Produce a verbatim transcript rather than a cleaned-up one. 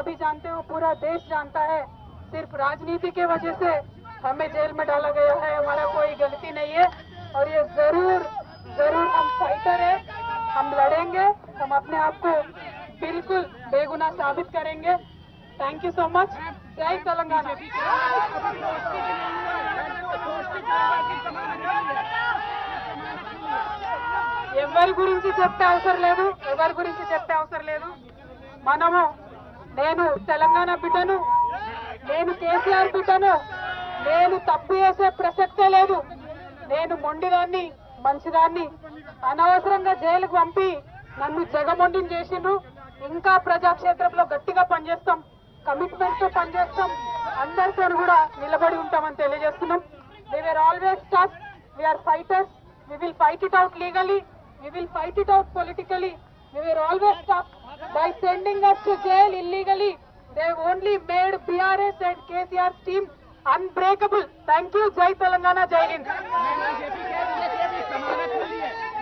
सभी जानते हो, पूरा देश जानता है, सिर्फ राजनीति के वजह से हमें जेल में डाला गया है। हमारा कोई गलती नहीं है और ये जरूर जरूर हम फाइटर है, हम लड़ेंगे, हम अपने आप को बिल्कुल बेगुनाह साबित करेंगे। Thank you so much. जय तेलंगाना। ఎవరి గురించి చెప్పే అవసరం లేదు, ఎవరి గురించి చెప్పే అవసరం లేదు. మనము నేను తెలంగాణ బిడ్డను, నేను కేసీఆర్ బిడ్డను, నేను తప్పు చేసే ప్రసక్తే లేదు. నేను మొండిదాన్ని, మంచిదాన్ని. అనవసరంగా జైలుకు పంపి నన్ను జగమొండిని చేసిండ్రు. ఇంకా ప్రజాక్షేత్రంలో గట్టిగా పనిచేస్తాం, కమిట్మెంట్ తో పనిచేస్తాం, అందరితో కూడా నిలబడి ఉంటామని తెలియజేస్తున్నాం. We are always tough, we are fighters, we will fight it out legally, we will fight it out politically. We are always tough. By sending us to jail illegally, they have only made B R S and K C R's team unbreakable. Thank you. Jai Telangana, Jai Hind.